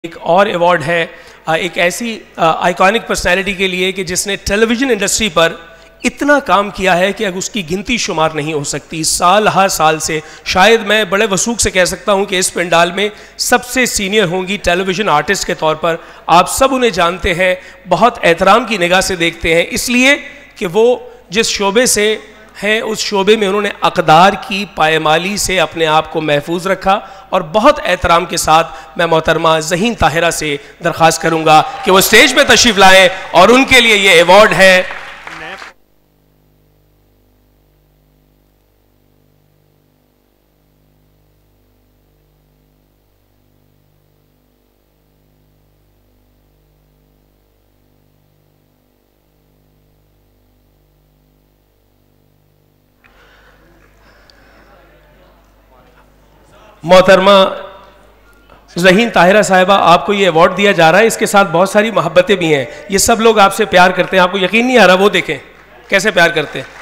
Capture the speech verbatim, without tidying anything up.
एक और अवार्ड है एक ऐसी आइकॉनिक पर्सनैलिटी के लिए कि जिसने टेलीविज़न इंडस्ट्री पर इतना काम किया है कि अब उसकी गिनती शुमार नहीं हो सकती। साल हर साल से शायद मैं बड़े वसूख से कह सकता हूं कि इस पंडाल में सबसे सीनियर होंगी टेलीविज़न आर्टिस्ट के तौर पर। आप सब उन्हें जानते हैं, बहुत एहतराम की निगाह से देखते हैं, इसलिए कि वो जिस शोबे से हैं उस शोबे में उन्होंने अक़दार की पायमाली से अपने आप को महफूज रखा। और बहुत एहतराम के साथ मैं मोहतरमा ज़हीन ताहिरा से दरख्वास्त करूँगा कि वो स्टेज पे तशरीफ़ लाएँ और उनके लिए ये अवार्ड है। मोहतरमा ज़हीन ताहिरा साहिबा, आपको ये अवार्ड दिया जा रहा है, इसके साथ बहुत सारी मोहब्बतें भी हैं। ये सब लोग आपसे प्यार करते हैं, आपको यकीन नहीं आ रहा, वो देखें कैसे प्यार करते हैं।